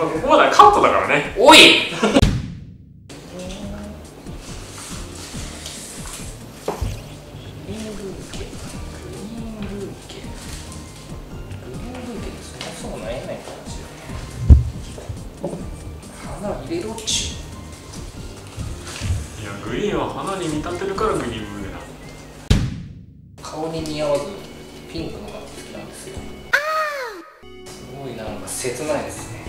ここまではカットだからね。 おい入れろっちゅう。いや、グリーンは花に見立てるからグリーンブーケな。 顔に似合わずピンクのが好きなんですよ。すごいなんか切ないですね。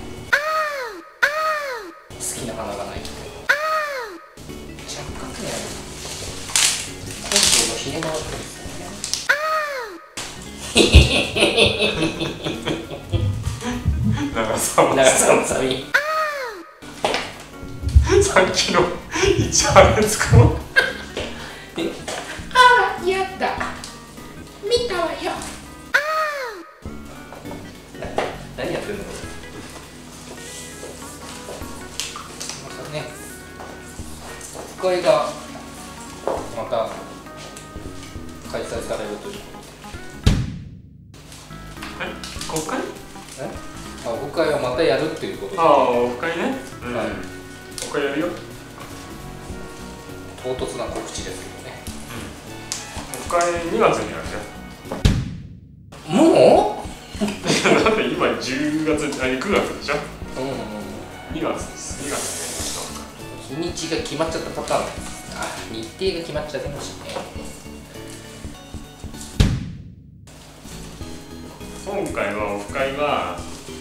好きな花がないと若干ね、根性がひね回ってるんですよね。 長澤まさみ。さっきの市原つくも。 ああ、やだ。見たわよ。何やってんの。またね。オフ会がまた開催されるという。 国会？ あ、オフ会はまたやるっていうことで。 ああ、オフ会ね。 はい。 オフ会やるよ。 唐突な告知ですけどね。 オフ会2月にあるじゃん。もう？だって今10月、9月でしょ。2月です。2月ね。日にちが決まっちゃったパターンです。あ、日程が決まっちゃってましたね。 今回はオフ会は、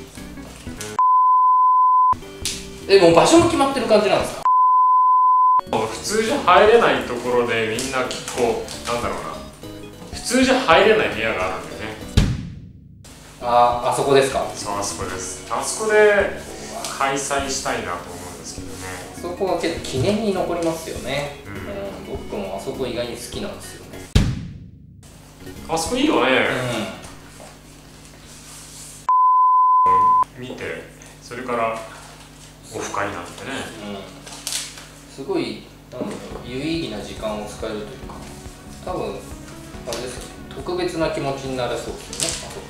もう場所も決まってる感じなんですか？ 普通じゃ入れないところでみんな結構なんだろうな、普通じゃ入れない部屋があるんだよね。 あそこですか？ そう、あそこです。あそこで開催したいなと思うんですけどね。 そこは結構記念に残りますよね。僕もあそこ意外に好きなんですよね。 あそこいいよね。見て、それからオフ会になってね。 すごい有意義な時間を使えるというか、多分あれですよね、特別な気持ちになれそうですよね。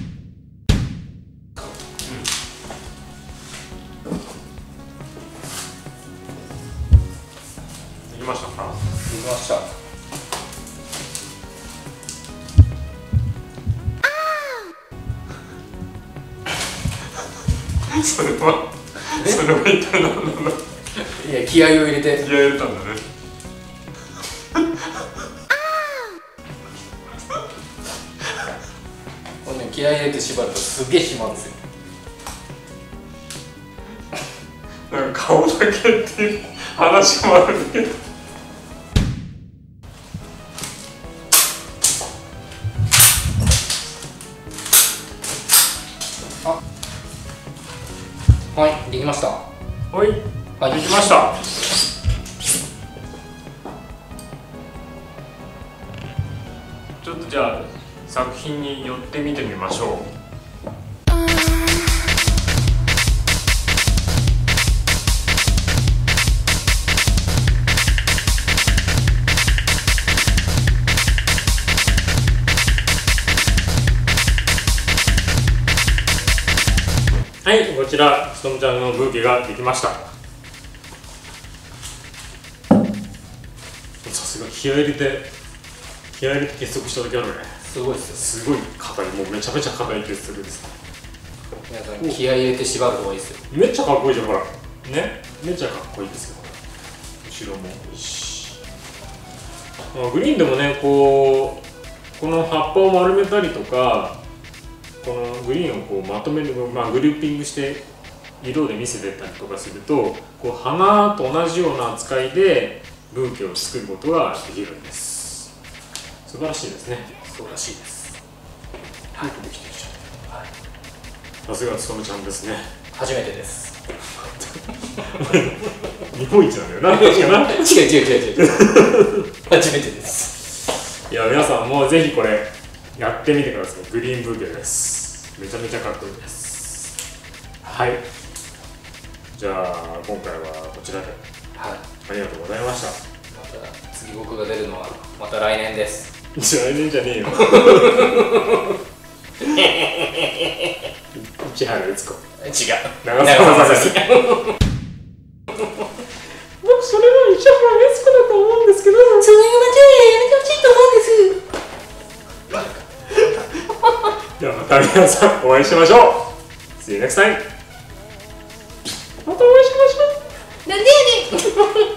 できましたか？ できました。 それは一体何なんだ。 いや、気合を入れて。 気合入れたんだね。 これね、気合入れて縛るとすげえ締まるんですよ。 なんか顔だけっていう話もあるんだけど。 はい、できました。 はい、できました。ちょっとじゃあ作品に寄ってみてみましょう。はい、こちらひとみちゃんのブーケができました。さすが気合い入れて結束した時あるね。 すごいですよ。すごい硬い、もうめちゃめちゃ硬い結束です。 皆さん気合い入れて縛る方がいいですよ。 めっちゃかっこいいじゃん、ほらね、めっちゃかっこいいですよ。後ろもいいし、グリーンでもね、この葉っぱを丸めたりとか、このグリーンをこうまとめる、グルーピングして色で見せてたりとかすると、こう花と同じような扱いでブーケを作ることができるんです。素晴らしいですね。 素晴らしいです。 はい、できてきちゃった。さすがつとめちゃんですね。 初めてです。 日本一なんだよな。確かな。 違う。初めてです。 いや、皆さんもぜひこれやってみてください。グリーンブーケです。めちゃめちゃかっこいいです。はい。じゃあ今回はこちらで。 はい。 ありがとうございました。 また次僕が出るのはまた来年です。 来年じゃねえよ。 市原悦子。 違う。 長澤まさみ。僕それは市原悦子だと思うんですけど、 それはやめてほしいと思うんです。 ではまた皆さんお会いしましょう。See you next time. またお会いしましょう。 なんでやねん。